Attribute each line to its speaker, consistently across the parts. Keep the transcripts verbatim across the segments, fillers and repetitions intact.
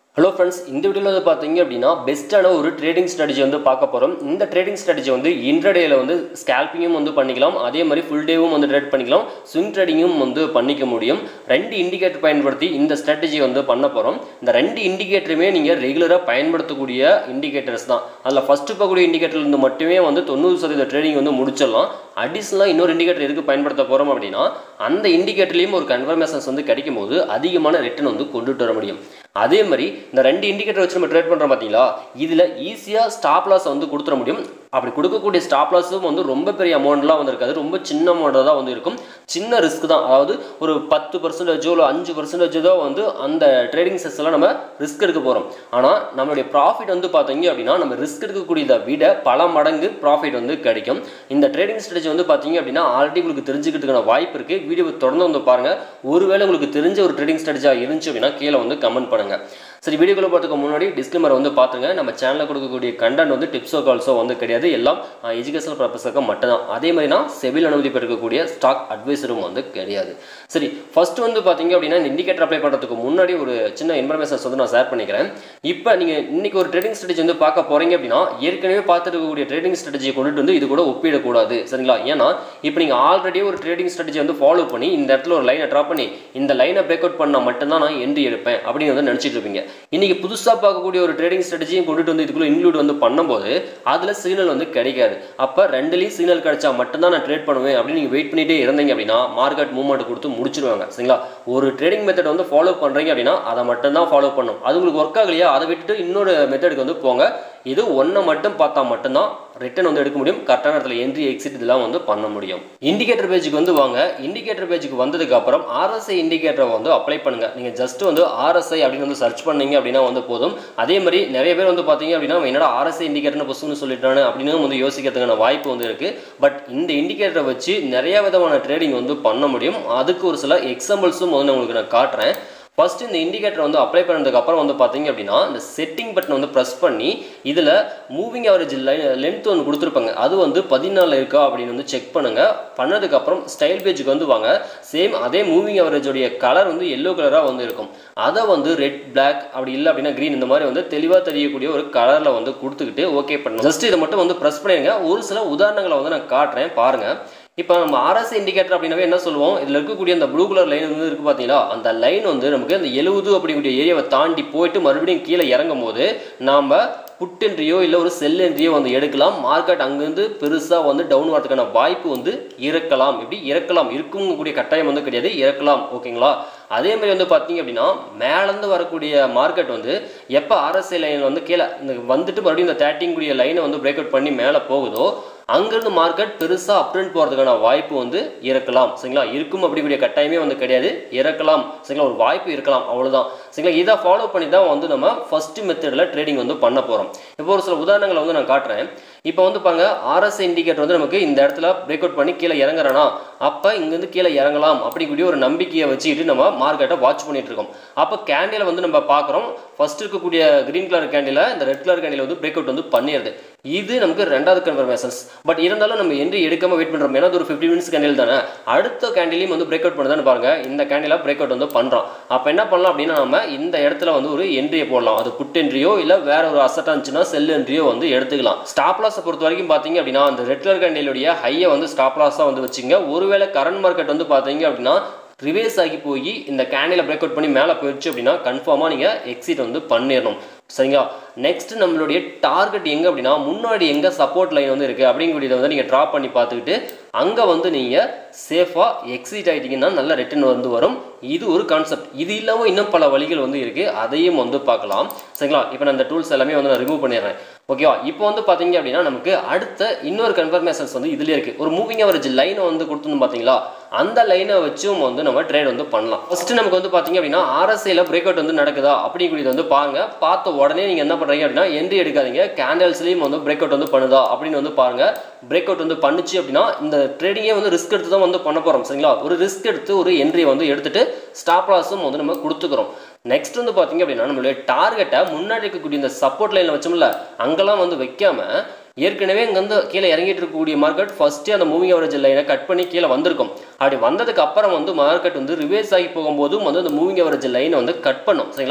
Speaker 1: Hello friends, இந்த வீடியோல வந்து பாத்தீங்க அப்படினா பெஸ்டான ஒரு ட்ரேடிங் ஸ்ட்ராட்டஜி வந்து பார்க்க போறோம். இந்த ட்ரேடிங் ஸ்ட்ராட்டஜி வந்து இன்ட்ராடேல வந்து ஸ்கேல்பிங்கும் வந்து பண்ணிக்கலாம். அதே மாதிரி ஃபுல் டேவும் வந்து ட்ரேட் பண்ணிக்கலாம். ஸ்விங் ட்ரேடிங்கும் வந்து பண்ணிக்க முடியும். ரெண்டு இண்டிகேட்டர் பயன்படுத்தி இந்த ஸ்ட்ராட்டஜி வந்து பண்ண போறோம். இந்த ரெண்டு இண்டிகேட்டருமே நீங்க ரெகுலரா பயன்படுத்தக்கூடிய இண்டிகேட்டர்ஸ் தான். அதுல ஃபர்ஸ்ட் பார்க்கக்கூடிய இண்டிகேட்டர்ல இருந்து மட்டுமே வந்து தொண்ணூறு சதவீதம் ட்ரேடிங் வந்து முடிச்சிடலாம். அடிஷனலா இன்னொரு இண்டிகேட்டர் எதுக்கு பயன்படுத்த போறோம் அப்படினா அந்த இண்டிகேட்டர்லயும் ஒரு கன்ஃபர்மேஷன்ஸ் வந்து கிடைக்கும்போது அதிகமான ரிட்டர்ன் வந்து கொண்டுட்டு வர முடியும். அதே மாதிரி இந்த ரெண்டு இண்டிகேட்டர் வச்சு நம்ம ட்ரேட் பண்றோம் பாத்தீங்களா, இதுல ஈஸியா ஸ்டாப் லாஸ் வந்து கொடுத்துற முடியும். அப்படி கொடுக்கக்கூடிய ஸ்டாப் லாஸும் வந்து ரொம்ப பெரிய அமௌண்ட்லாம் வந்து இருக்காது, ரொம்ப சின்ன அமௌண்ட்டாக தான் வந்து இருக்கும். சின்ன ரிஸ்க் தான், அதாவது ஒரு பத்து பர்சன்டேஜோ இல்லை அஞ்சு பர்சன்டேஜோ தான் வந்து அந்த ட்ரேடிங் செஸ்ஸில் நம்ம ரிஸ்க் எடுக்க போகிறோம். ஆனால் நம்மளுடைய ப்ராஃபிட் வந்து பார்த்தீங்க அப்படின்னா நம்ம ரிஸ்க் எடுக்கக்கூடியதை விட பல மடங்கு ப்ராஃபிட் வந்து கிடைக்கும். இந்த ட்ரேடிங் ஸ்ட்ராட்டஜி வந்து பார்த்தீங்க அப்படின்னா ஆல்ரெடி உங்களுக்கு தெரிஞ்சுக்கிறதுக்கான வாய்ப்பு இருக்குது. வீடியோ தொடர்ந்து வந்து பாருங்கள். ஒருவேளை உங்களுக்கு தெரிஞ்ச ஒரு ட்ரேடிங் ஸ்ட்ராட்டஜியாக இருந்துச்சு அப்படின்னா கீழே வந்து கமெண்ட் பண்ணுங்கள். சரி, வீடியோக்குள்ள பார்த்துக்க முன்னாடி டிஸ்க்ளைமர் வந்து பார்த்துங்க. நம்ம சேனலில் கொடுக்கக்கூடிய கண்டென்ட் வந்து டிப்ஸோ கால்ஸோ வந்து கிடையாது, எல்லாம் எஜுகேஷனல் பர்பஸுக்கு மட்டும்தான். அதே மாதிரி நான் செபில் அனுமதி பெறக்கூடிய ஸ்டாக் அட்வைசரும் வந்து கிடையாது. சரி, ஃபர்ஸ்ட் வந்து பார்த்தீங்க அப்படின்னா இந்த இண்டிகேட்டர் அப்ளை பண்ணுறதுக்கு முன்னாடி ஒரு சின்ன இன்ஃபர்மேஷன்ஸ் வந்து நான் ஷேர் பண்ணிக்கிறேன். இப்போ நீங்கள் இன்னைக்கு ஒரு ட்ரேடிங் ஸ்ட்ராட்டஜி வந்து பார்க்க போகிறீங்க அப்படின்னா ஏற்கனவே பார்த்துட்டு இருக்கக்கூடிய ட்ரேடிங் ஸ்ட்ராட்டஜியை கொண்டுட்டு வந்து இது கூட ஒப்பிடக்கூடாது, சரிங்களா? ஏன்னா இப்போ நீங்கள் ஆல்ரெடி ஒரு ட்ரேடிங் ஸ்ட்ராட்டஜி வந்து ஃபாலோ பண்ணி இந்த இடத்துல ஒரு லைனை ட்ரா பண்ணி இந்த லைனை பிரேக் அவுட் பண்ணால் மட்டும்தான் நான் என்ட்ரி எடுப்பேன் அப்படின்னு வந்து நினச்சிட்டு இருப்பீங்க. இன்னைக்கு புதுசாக பார்க்கக்கூடிய ஒரு ட்ரேடிங் ஸ்ட்ராட்டஜியும் கொண்டுட்டு வந்து இதுக்குள்ள இன்க்ளூட் வந்து பண்ணும்போது அதில் சிக்னல் வந்து கிடைக்காது. அப்போ ரெண்டுலேயும் சிக்னல் கிடைச்சா மட்டும்தான் நான் ட்ரேட் பண்ணுவேன் அப்படின்னு நீங்கள் வெயிட் பண்ணிட்டே இருந்தீங்க அப்படின்னா மார்க்கெட் மூவ்மெண்ட் கொடுத்து முடிச்சிருவாங்க, சரிங்களா? ஒரு ட்ரேடிங் மெத்தட் வந்து ஃபாலோ பண்ணுறீங்க அப்படின்னா அதை மட்டும் தான் ஃபாலோ பண்ணணும். அது உங்களுக்கு ஒர்க் ஆகலையா அதை விட்டுட்டு இன்னொரு மெத்தடுக்கு வந்து போங்க. இது ஒன்றை மட்டும் பார்த்தா மட்டும்தான் ரிட்டர்ன் வந்து எடுக்க முடியும். கரெக்டான இடத்துல என்ட்ரி எக்ஸிட் இதெல்லாம் வந்து பண்ண முடியும். இண்டிகேட்டர் பேஜுக்கு வந்து வாங்க. இண்டிகேட்டர் பேஜுக்கு வந்ததுக்கு அப்புறம் ஆர்எஸ்ஐ இண்டிகேட்டரை வந்து அப்ளை பண்ணுங்க. நீங்க ஜஸ்ட் வந்து ஆர்எஸ்ஐ அப்படின்னு வந்து சர்ச் பண்ணீங்க அப்படின்னா வந்து போதும். அதே மாதிரி நிறைய பேர் வந்து பார்த்தீங்க அப்படின்னா என்னடா ஆர்எஸ்ஐ இண்டிகேட்டர்னு புதுசுன்னு சொல்லிட்டானு அப்படின்னு வந்து யோசிக்கிறதுக்கான வாய்ப்பு வந்து இருக்கு. பட் இந்த இண்டிகேட்டரை வச்சு நிறைய விதமான ட்ரேடிங் வந்து பண்ண முடியும். அதுக்கு ஒரு சில எக்ஸாம்பிள்ஸும் வந்து உங்களுக்கு நான் காட்டுறேன். ஃபர்ஸ்ட் இந்த இண்டிகேட்டர் வந்து அப்ளை பண்ணதுக்கு அப்புறம் வந்து பார்த்தீங்க அப்படின்னா இந்த செட்டிங் பட்டன் வந்து ப்ரெஸ் பண்ணி இதில் மூவிங் ஆவரேஜ் லென்த் ஒன்று கொடுத்துருப்பாங்க, அது வந்து பதினாலு இருக்கா அப்படின்னு வந்து செக் பண்ணுங்க. பண்ணதுக்கப்புறம் ஸ்டைல் பேஜுக்கு வந்து வாங்க. சேம் அதே மூவிங் ஆவரேஜோடைய கலர் வந்து எல்லோ கலராக வந்து இருக்கும். அதை வந்து ரெட் பிளாக் அப்படி இல்லை அப்படின்னா க்ரீன் இந்த மாதிரி வந்து தெளிவாக தெரியக்கூடிய ஒரு கலரில் வந்து கொடுத்துக்கிட்டு ஓகே பண்ணணும். ஜஸ்ட் இதை மட்டும் வந்து ப்ரெஸ் பண்ணிடுங்க. ஒரு சில உதாரணங்களை வந்து நான் காட்டுறேன் பாருங்கள். இப்போ நம்ம ஆர்எஸ்ஐ இண்டிகேட்டர் அப்படின்னாவே என்ன சொல்லுவோம், இதில் இருக்கக்கூடிய அந்த ப்ளூ கலர் லைன் வந்து இருக்குது பார்த்தீங்களா, அந்த லைன் வந்து நமக்கு அந்த எழுபது அப்படிக்கூடிய ஏரியாவை தாண்டி போயிட்டு மறுபடியும் கீழே இறங்கும் போது நாம் புட் என்ட்ரியோ இல்லை ஒரு செல் என்ட்ரியோ வந்து எடுக்கலாம். மார்க்கெட் அங்கேருந்து பெருசாக வந்து டவுன் வரதுக்கான வாய்ப்பு வந்து இறக்கலாம். இப்படி இறக்கலாம், இருக்கக்கூடிய கட்டாயம் வந்து கிடையாது, இறக்கலாம். ஓகேங்களா? அதே மாதிரி வந்து பார்த்தீங்க அப்படின்னா மேலேருந்து வரக்கூடிய மார்க்கெட் வந்து எப்போ ஆர்எஸ்ஐ லைன் வந்து கீழே வந்துட்டு மறுபடியும் இந்த தேர்ட்டின் கூடிய லைனை வந்து பிரேக் அவுட் பண்ணி மேலே போகுதோ அங்கிருந்து மார்க்கெட் பெருசாக அப்ட்ரெண்ட் போகிறதுக்கான வாய்ப்பு வந்து இறக்கலாம், சரிங்களா? இருக்கும் அப்படிக்கூடிய கட்டாயமே வந்து கிடையாது, இறக்கலாம், சரிங்களா? ஒரு வாய்ப்பு இருக்கலாம், அவ்வளோதான், சரிங்களா? இதை ஃபாலோ பண்ணி தான் வந்து நம்ம ஃபர்ஸ்ட் மெத்தடில் ட்ரேடிங் வந்து பண்ண போகிறோம். இப்போ ஒரு சில உதாரணங்களை வந்து நான் காட்டுறேன். இப்போ வந்து பாருங்க, ஆர்எஸ்ஐ இண்டிகேட்டர் வந்து நமக்கு இந்த இடத்துல பிரேக் அவுட் பண்ணி கீழே இறங்குறானா அப்போ இங்கேருந்து கீழே இறங்கலாம் அப்படிக்கூடிய ஒரு நம்பிக்கையை வச்சுக்கிட்டு நம்ம மார்க்கெட்டை வாட்ச் பண்ணிட்டு இருக்கோம். அப்போ கேண்டிலை வந்து நம்ம பார்க்குறோம். ஃபர்ஸ்ட் இருக்கக்கூடிய கிரீன் கலர் கேண்டில் இந்த ரெட் கலர் கேண்டில் வந்து பிரேக் அவுட் வந்து பண்ணிடுது. இது நமக்கு ரெண்டாவது கன்ஃபர்மேஷன்ஸ். பட் இருந்தாலும் நம்ம என்ட்ரி எடுக்காம வெயிட் பண்ணுறோம். ஏன்னா ஒரு ஃபிஃப்டி மினிட்ஸ் கேண்டில் தானே. அடுத்த கேண்டிலையும் வந்து பிரேக் அவுட் பண்ணுதான்னு பாருங்க. இந்த கேண்டிலாக பிரேக் அவுட் வந்து பண்ணுறோம். அப்போ என்ன பண்ணலாம் அப்படின்னா நம்ம இந்த இடத்துல வந்து ஒரு என்ட்ரியை போடலாம். அது புட் என்ட்ரியோ இல்லை வேற ஒரு அசட்டாக இருந்துச்சுன்னா செல் என்ட்ரியோ வந்து எடுத்துக்கலாம். ஸ்டாப் லாஸை பொறுத்த வரைக்கும் பார்த்தீங்க அப்படின்னா அந்த ரெட் கலர் கேண்டிலுடைய ஹையை வந்து ஸ்டாப் லாஸாக வந்து வச்சுங்க. ஒருவேளை கரண்ட் மார்க்கெட் வந்து பார்த்தீங்க அப்படின்னா ரிவேஸ் ஆகி போய் இந்த கேண்டிலை பிரேக் அவுட் பண்ணி மேலே போயிடுச்சு அப்படின்னா கன்ஃபார்மாக நீங்கள் எக்ஸிட் வந்து பண்ணிடணும், சரிங்களா? நெக்ஸ்ட் நம்மளுடைய டார்கெட் எங்கே அப்படின்னா முன்னாடி எங்கே சப்போர்ட் லைன் வந்து இருக்குது அப்படிங்கிறத வந்து நீங்கள் ட்ராப் பண்ணி பார்த்துக்கிட்டு அங்கே வந்து நீங்கள் சேஃபாக எக்ஸிட் ஆகிட்டீங்கன்னா நல்ல ரிட்டர்ன் வந்து வரும். இது ஒரு கான்செப்ட். இது இல்லாமல் இன்னும் பல வழிகள் வந்து இருக்குது, அதையும் வந்து பார்க்கலாம், சரிங்களா? இப்போ நான் இந்த டூல்ஸ் எல்லாமே வந்து நான் ரிமூவ் பண்ணிடுறேன். ஓகேவா? இப்போ வந்து பார்த்தீங்க அப்படின்னா நமக்கு அடுத்த இன்னொரு கன்ஃபர்மேஷன்ஸ் வந்து இதுலேயே இருக்குது. ஒரு மூவிங் ஆவரேஜ் லைனை வந்து கொடுத்துருந்து பார்த்தீங்களா, அந்த லைனை வச்சும் வந்து நம்ம ட்ரேட் வந்து பண்ணலாம். ஃபர்ஸ்ட் நமக்கு வந்து பார்த்தீங்க அப்படின்னா ஆர்எஸ்ஐல பிரேக் அவுட் வந்து நடக்குதா அப்படிங்கிறது வந்து பாருங்க. பார்த்த உடனே நீங்கள் என்ன பண்ணுறீங்க அப்படின்னா என்ட்ரி எடுக்காதீங்க. கேண்டல்ஸ்லேயும் வந்து பிரேக் அவுட் வந்து பண்ணுதா அப்படின்னு வந்து பாருங்க. பிரேக் அவுட் வந்து பண்ணுச்சு அப்படின்னா இந்த ட்ரேடிங்கே வந்து ரிஸ்க் எடுத்து தான் வந்து பண்ண போகிறோம், சரிங்களா? ஒரு ரிஸ்க் எடுத்து ஒரு என்ட்ரி வந்து எடுத்துட்டு ஸ்டாப் லாஸும் வந்து நம்ம கொடுத்துக்கிறோம். நெக்ஸ்ட் வந்து பார்த்தீங்க அப்படின்னா நம்மளுடைய டார்கெட்டை முன்னாடி இருக்கக்கூடிய இந்த சப்போர்ட் லைனில் வச்சோம்ல அங்கெல்லாம் வந்து வைக்காம ஏற்கனவே இங்கேருந்து கீழே இறங்கிட்டு இருக்கக்கூடிய மார்க்கெட் ஃபர்ஸ்ட்டே அந்த மூவிங் ஆவரேஜ் லைனை கட் பண்ணி கீழே வந்திருக்கும். அப்படி வந்ததுக்கு அப்புறம் வந்து மார்க்கெட் வந்து ரிவேர்ஸ் ஆகி போகும்போதும் வந்து அந்த மூவிங் ஆவரேஜ் லைனை வந்து கட் பண்ணும், சரிங்களா?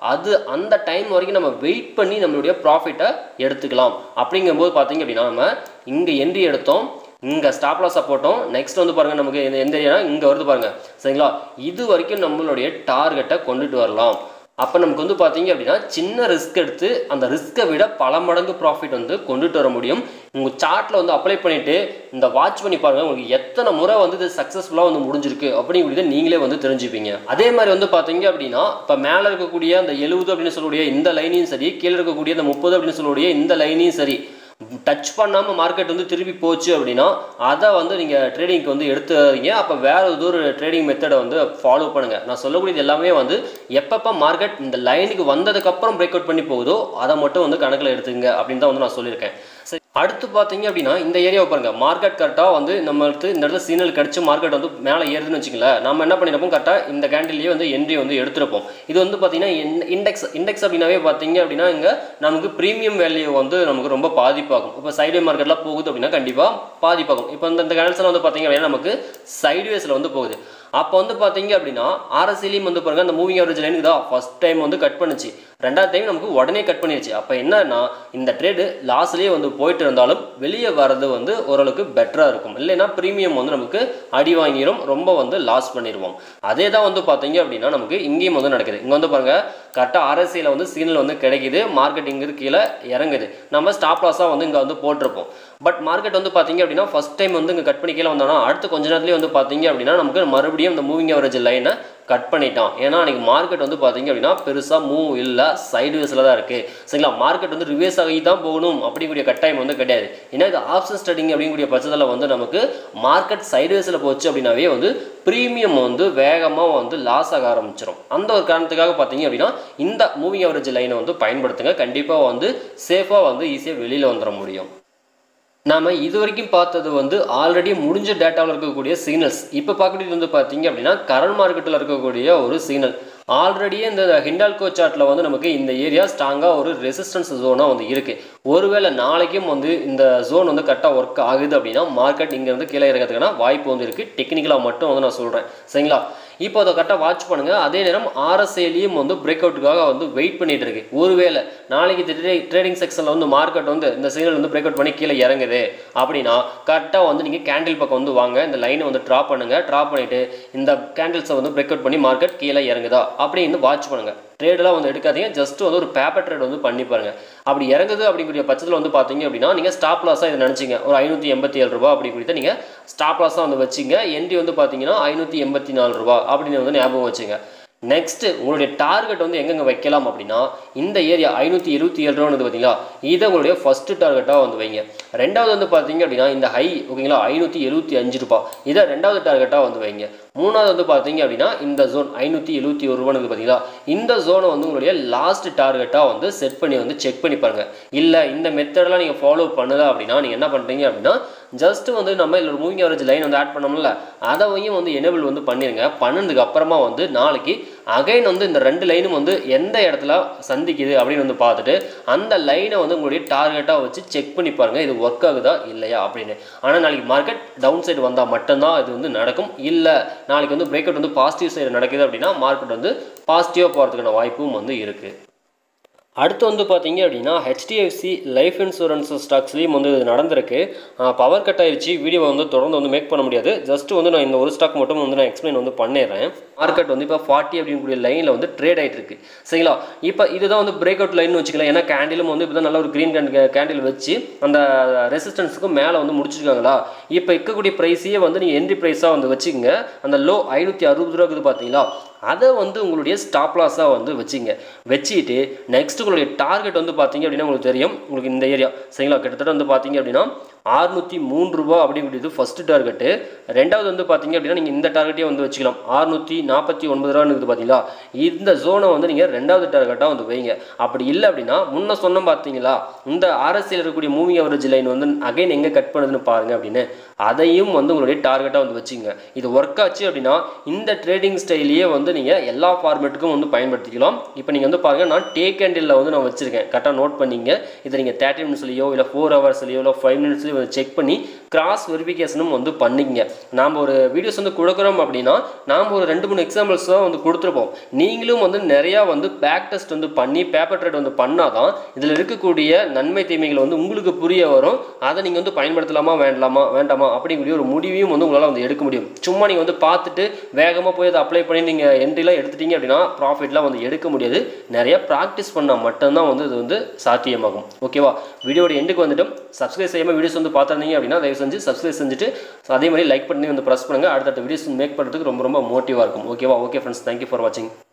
Speaker 1: அது அந்த டைம் வரைக்கும் நம்ம வெயிட் பண்ணி நம்மளுடைய ப்ராஃபிட்டை எடுத்துக்கலாம். அப்படிங்கும்போது பார்த்தீங்க அப்படின்னா நம்ம இங்கே என்ட்ரி எடுத்தோம், இங்கே ஸ்டாப் லாஸை போட்டோம், நெக்ஸ்ட் வந்து பாருங்கள் நமக்கு எந்த ஏரியா இங்கே வருது பாருங்கள் சரிங்களா. இது வரைக்கும் நம்மளுடைய டார்கெட்டை கொண்டுட்டு வரலாம். அப்போ நமக்கு வந்து பார்த்தீங்க அப்படின்னா சின்ன ரிஸ்க் எடுத்து அந்த ரிஸ்க்கை விட பல மடங்கு ப்ராஃபிட் வந்து கொண்டுட்டு வர முடியும். உங்கள் சார்ட்டில் வந்து அப்ளை பண்ணிவிட்டு இந்த வாட்ச் பண்ணி பாருங்கள், உங்களுக்கு எத்தனை முறை வந்து இது சக்ஸஸ்ஃபுல்லாக வந்து முடிஞ்சிருக்கு அப்படிங்கிறத நீங்களே வந்து தெரிஞ்சுப்பீங்க. அதே மாதிரி வந்து பார்த்தீங்க அப்படின்னா இப்போ மேலே இருக்கக்கூடிய அந்த எழுபது அப்படின்னு சொல்லக்கூடிய இந்த லைனையும் சரி, கீழே இருக்கக்கூடிய இந்த முப்பது அப்படின்னு சொல்லக்கூடிய இந்த லைனையும் சரி டச் பண்ணாமல் மார்க்கெட் வந்து திருப்பி போச்சு அப்படின்னா அதை வந்து நீங்கள் ட்ரேடிங்க்கு வந்து எடுத்துறீங்க. அப்போ வேறு ஏதோ ஒரு ட்ரேடிங் மெத்தடை வந்து ஃபாலோ பண்ணுங்கள். நான் சொல்லக்கூடியது எல்லாமே வந்து எப்பப்போ மார்க்கெட் இந்த லைனுக்கு வந்ததுக்கப்புறம் பிரேக் அவுட் பண்ணி போகுதோ அதை மட்டும் வந்து கணக்கில் எடுத்துங்க அப்படின்னு தான் வந்து நான் சொல்லியிருக்கேன். சரி, அடுத்து பார்த்தீங்க அப்படின்னா இந்த ஏரியாவை பாருங்கள், மார்க்கெட் கரெக்டாக வந்து நம்மளுக்கு இந்த இடத்துல சிக்னல் கிடச்சி மார்க்கெட் வந்து மேலே ஏறுதுன்னு வச்சுக்கல, நம்ம என்ன பண்ணியிருப்போம் கரெக்டாக இந்த கேண்டில்லேயே வந்து என்ட்ரி வந்து எடுத்துருப்போம். இது வந்து பார்த்தீங்கன்னா இண்டெக்ஸ் இண்டெக்ஸ் அப்படின்னாவே பார்த்தீங்க அப்படின்னா இங்கே நமக்கு ப்ரீமியம் வேல்யூ வந்து நமக்கு ரொம்ப பாதிப்பாகும். இப்போ சைட்வே மார்க்கெட்லாம் போகுது அப்படின்னா கண்டிப்பாக பாதிப்பாகும். இப்போ இந்த இந்த கேண்டில்ஸ்லாம் வந்து பார்த்தீங்க அப்படின்னா நமக்கு சைட்வேஸில் வந்து போகுது. அப்போ வந்து பார்த்தீங்க அப்படின்னா ஆர்எஸ்சிலையும் வந்து பாருங்கள் அந்த மூவிங் ஆவரேஜ் லைனுக்கு தான் ஃபஸ்ட் டைம் வந்து கட் பண்ணுச்சு, ரெண்டாவது டைம் நமக்கு உடனே கட் பண்ணிடுச்சு. அப்போ என்னன்னா இந்த ட்ரேடு லாஸ்லேயே வந்து போயிட்டு இருந்தாலும் வெளியே வர்றது வந்து ஓரளவுக்கு பெட்டராக இருக்கும். இல்லைன்னா ப்ரீமியம் வந்து நமக்கு அடி வாங்கிடும், ரொம்ப வந்து லாஸ் பண்ணிடுவோம். அதே தான் வந்து பார்த்தீங்க அப்படின்னா நமக்கு இங்கேயும் வந்து நடக்குது. இங்கே வந்து பாருங்கள் கரெக்டாக ஆர்எஸ்சியில் வந்து சிக்னல் வந்து கிடைக்குது, மார்க்கெட் இங்கே கீழே இறங்குது, நம்ம ஸ்டாப் லாஸாக வந்து இங்கே வந்து போட்டிருப்போம். பட் மார்க்கெட் வந்து பார்த்தீங்க அப்படின்னா ஃபஸ்ட் டைம் வந்து இங்கே கட் பண்ணி கீழே வந்தோம்னா அடுத்த கொஞ்ச நேரத்துலேயே வந்து பார்த்தீங்க அப்படின்னா நமக்கு மறுபடியும் இந்த மூவிங் ஆவரேஜ் லைனை கட் பண்ணிட்டான். ஏன்னா அன்றைக்கி மார்க்கெட் வந்து பார்த்தீங்க அப்படின்னா பெருசாக மூவ் இல்லை, சைட்வேஸில் தான் இருக்குது சரிங்களா. மார்க்கெட் வந்து ரிவேஸ் ஆகி தான் போகணும் அப்படிங்கக்கூடிய கட்டாயம் வந்து கிடையாது. ஏன்னா இது ஆப்ஷன் ட்ரேடிங் அப்படிங்கக்கூடிய பட்சத்தில் வந்து நமக்கு மார்க்கெட் சைட்வேஸில் போச்சு அப்படின்னாவே வந்து ப்ரீமியம் வந்து வேகமாக வந்து லாஸ் ஆக ஆரம்பிச்சிடும். அந்த ஒரு காரணத்துக்காக பார்த்தீங்க அப்படின்னா இந்த மூவிங் ஆவரேஜ் லைனை வந்து பயன்படுத்துங்க, கண்டிப்பாக வந்து சேஃபாக வந்து ஈஸியாக வெளியில் வந்துட முடியும். நாம் இது வரைக்கும் பார்த்தது வந்து ஆல்ரெடி முடிஞ்ச டேட்டாவில் இருக்கக்கூடிய சிக்னல்ஸ். இப்போ பார்க்கக்கூடியது வந்து பார்த்தீங்க அப்படின்னா கரண்ட் மார்க்கெட்டில் இருக்கக்கூடிய ஒரு சிக்னல். ஆல்ரெடியே இந்த ஹிண்டால்கோ சார்ட்டில் வந்து நமக்கு இந்த ஏரியா ஸ்ட்ராங்காக ஒரு ரெசிஸ்டன்ஸ் ஜோனாக வந்து இருக்குது. ஒருவேளை நாளைக்கும் வந்து இந்த ஜோன் வந்து கரெக்டாக ஒர்க் ஆகுது அப்படின்னா மார்க்கெட் இங்கேருந்து கீழே இறக்கிறதுக்கான வாய்ப்பு வந்து இருக்குது. டெக்னிக்கலாக மட்டும் வந்து நான் சொல்கிறேன் சரிங்களா. இப்போ அதை கரெக்டாக வாட்ச் பண்ணுங்கள். அதே நேரம் ஆர்எஸ்ஐலையும் வந்து பிரேக் அவுட்டுக்காக வந்து வெயிட் பண்ணிட்டு இருக்கு. ஒருவேளை நாளைக்கு ட்ரேடிங் செக்ஷனில் வந்து மார்க்கெட் வந்து இந்த சிக்னல் வந்து பிரேக் அவுட் பண்ணி கீழே இறங்குது அப்படின்னா கரெக்டாக வந்து நீங்கள் கேண்டில் பக்கம் வந்து வாங்க, இந்த லைனை வந்து ட்ரா பண்ணுங்கள். ட்ரா பண்ணிவிட்டு இந்த கேண்டில்ஸை வந்து பிரேக் அவுட் பண்ணி மார்க்கெட் கீழே இறங்குதா அப்படின்னு வாட்ச் பண்ணுங்கள். ட்ரேடெலாம் வந்து எடுக்காதீங்க, ஜஸ்ட் வந்து ஒரு பேப்பர் ட்ரேட் வந்து பண்ணி பாருங்க. அப்படி இறங்குது அப்படிங்கிற பட்சத்தில் வந்து பார்த்தீங்க அப்படின்னா நீங்கள் ஸ்டாப் லாஸாக இதை நினச்சிங்க ஒரு ஐநூற்றி எண்பத்தி ஏழு ரூபா அப்படி குறித்து நீங்கள் ஸ்டாப் லாஸாக வந்து வச்சுங்க. என்ட்ரி வந்து பார்த்தீங்கன்னா ஐநூற்றி எண்பத்தி நாலு ரூபா அப்படின்னு வந்து ஞாபகம் வச்சுங்க. நெக்ஸ்ட்டு உங்களுடைய டார்கெட் வந்து எங்கெங்கே வைக்கலாம் அப்படின்னா இந்த ஏரியா ஐநூற்றி இருபத்தி ஏழு ரூபா வந்து பார்த்தீங்களா, இதை உங்களுடைய ஃபஸ்ட்டு டார்கெட்டாக வந்து வைங்க. ரெண்டாவது வந்து பார்த்தீங்க அப்படின்னா இந்த ஹை ஓகேங்களா ஐநூற்றி எழுபத்தி அஞ்சு ரூபா, இதை ரெண்டாவது டார்கெட்டாக வந்து வைங்க. மூணாவது வந்து பார்த்தீங்க அப்படின்னா இந்த ஜோன் ஐநூற்றி எழுபத்தி ஒரு ரூபான்னு பார்த்தீங்களா, இந்த ஜோனை வந்து உங்களுடைய லாஸ்ட் டார்கெட்டாக வந்து செட் பண்ணி வந்து செக் பண்ணி பாருங்கள். இல்லை இந்த மெத்தடெலாம் நீங்கள் ஃபாலோ பண்ணல அப்படின்னா நீங்கள் என்ன பண்ணுறீங்க அப்படின்னா ஜஸ்ட் வந்து நம்ம இல்லை மூவிங் ஆவரேஜ் லைன் வந்து ஆட் பண்ணோம்ல அதையும் வந்து எனேபிள் வந்து பண்ணிடுங்க. பண்ணதுக்கு அப்புறமா வந்து நாளைக்கு அகைன் வந்து இந்த ரெண்டு லைனும் வந்து எந்த இடத்துல சந்திக்குது அப்படின்னு வந்து பார்த்துட்டு அந்த லைனை வந்து உங்களுடைய டார்கெட்டாக வச்சு செக் பண்ணி பாருங்கள் இது ஒர்க் ஆகுதா இல்லையா அப்படின்னு. ஆனால் நாளைக்கு மார்க்கெட் டவுன் சைடு வந்தால் மட்டும்தான் இது வந்து நடக்கும். இல்லை நாளைக்கு வந்து பிரேக் அவுட் வந்து பாசிட்டிவ் சைடு நடக்குது அப்படின்னா மார்க்கெட் வந்து பாசிட்டிவாக போகிறதுக்கான வாய்ப்பும் வந்து இருக்குது. அடுத்து வந்து பார்த்தீங்க அப்படின்னா ஹெச்டிஎஃப்சி லைஃப் இன்சூரன்ஸ் ஸ்டாக்ஸ்லேயும் வந்து இது நடந்திருக்கு. பவர் கட் ஆயிடுச்சு, வீடியோவை வந்து தொடர்ந்து வந்து மேக் பண்ண முடியாது. ஜஸ்ட் வந்து நான் இந்த ஒரு ஸ்டாக் மட்டும் வந்து நான் எக்ஸ்பிளைன் வந்து பண்ணிடுறேன். மார்க்கெட் வந்து இப்போ ஃபார்ட்டி அப்படிங்கக்கூடிய லைனில் வந்து ட்ரேட் ஆகிட்டு இருக்கு சரிங்களா. இப்போ இதுதான் வந்து பிரேக் அவுட் லைன் வச்சுக்கலாம். ஏன்னா கேண்டிலும் வந்து இப்போ தான் நல்ல ஒரு க்ரீன் கேண்டில் வச்சு அந்த ரெசிஸ்டன்ஸுக்கும் மேலே வந்து முடிச்சிருக்காங்களா. இப்போ இருக்கக்கூடிய ப்ரைஸையே வந்து நீங்கள் என்ட்ரி ப்ரைஸாக வந்து வச்சுக்கோங்க. அந்த லோ ஐநூற்றி அறுபது ரூபா இருக்குது பார்த்தீங்களா, அதை வந்து உங்களுடைய ஸ்டாப் லாஸாக வந்து வச்சுங்க. வச்சுட்டு நெக்ஸ்ட் உங்களுடைய டார்கெட் வந்து பார்த்தீங்க அப்படின்னா உங்களுக்கு தெரியும் உங்களுக்கு இந்த ஏரியா சரிங்களா, கிட்டத்தட்ட வந்து பார்த்தீங்க அப்படின்னா அறுநூற்றி மூன்று ரூபா அப்படிங்கிறது ஃபஸ்ட்டு டார்கெட்டு. ரெண்டாவது வந்து பார்த்தீங்க அப்படின்னா நீங்கள் இந்த டார்கெட்டே வந்து வச்சுக்கலாம். அறுநூற்றி நாற்பத்தி ஒன்பது ரூபான்னு இருக்குது பார்த்தீங்களா, இந்த ஜோனை வந்து நீங்கள் ரெண்டாவது டார்கெட்டாக வந்து வைங்க. அப்படி இல்லை அப்படின்னா முன்ன சொன்ன பார்த்தீங்களா இந்த ஆர்எஸ்சியில் இருக்கக்கூடிய மூவிங் ஆவரேஜ் லைன் வந்து அகைன் எங்கே கட் பண்ணுதுன்னு பாருங்கள் அப்படின்னு, அதையும் வந்து உங்களுடைய டார்கெட்டாக வந்து வச்சுங்க. இது ஒர்க் ஆச்சு அப்படின்னா இந்த ட்ரேடிங் ஸ்டைலையே வந்து நீங்கள் எல்லா ஃபார்மேட்டுக்கும் வந்து பயன்படுத்திக்கலாம். இப்போ நீங்கள் வந்து பாருங்கள் நான் டேக் கேண்டில் வந்து நான் வச்சுருக்கேன், கரெக்டாக நோட் பண்ணிங்க. இதை நீங்கள் தேர்ட்டி மினிட்ஸ்லையோ இல்லை ஃபோர் ஹவர்ஸ்லையோ இல்லை ஃபைவ் மினிட்ஸ்லையோ செக் பண்ணி கிராஸ் வெரிஃபிகேஷனும் வந்து பண்ணிக்கங்க. நாம் ஒரு வீடியோஸ் வந்து கொடுக்குறோம் அப்படின்னா நாம் ஒரு ரெண்டு மூணு எக்ஸாம்பிள்ஸ் தான் வந்து கொடுத்துருப்போம். நீங்களும் வந்து நிறையா வந்து பேக் டெஸ்ட் வந்து பண்ணி பேப்பர் ட்ரேட் வந்து பண்ணாதான் இதில் இருக்கக்கூடிய நன்மை தீமைகள் வந்து உங்களுக்கு புரிய வரும். அதை நீங்கள் வந்து பயன்படுத்தலாமா வேண்டாமா வேண்டாமா அப்படிங்கிற ஒரு முடிவையும் வந்து உங்களால் வந்து எடுக்க முடியும். சும்மா நீங்கள் வந்து பார்த்துட்டு வேகமாக போய் அதை அப்ளை பண்ணி நீங்கள் என்ட்ரிலாம் எடுத்துட்டீங்க அப்படின்னா ப்ராஃபிட்லாம் வந்து எடுக்க முடியாது. நிறைய ப்ராக்டிஸ் பண்ணால் மட்டும்தான் வந்து இது வந்து சாத்தியமாகும். ஓகேவா? வீடியோட எண்டுக்கு வந்துட்டு சப்ஸ்கிரைப் செய்யாமல் வீடியோஸ் வந்து பார்த்துருந்தீங்க அப்படின்னா தயவு செஞ்சு சப்ஸ்கிரைப் செஞ்சுட்டு அதே மாதிரி லைக் பண்ணி வந்து ப்ரெஸ் பண்ணுங்கள். அடுத்தடுத்த வீடியோஸ் மேக் பண்ணுறதுக்கு ரொம்ப ரொம்ப மோட்டிவாக இருக்கும். ஓகேவா? ஓகே ஃப்ரெண்ட்ஸ், தேங்க்யூ ஃபார் வாட்சிங்.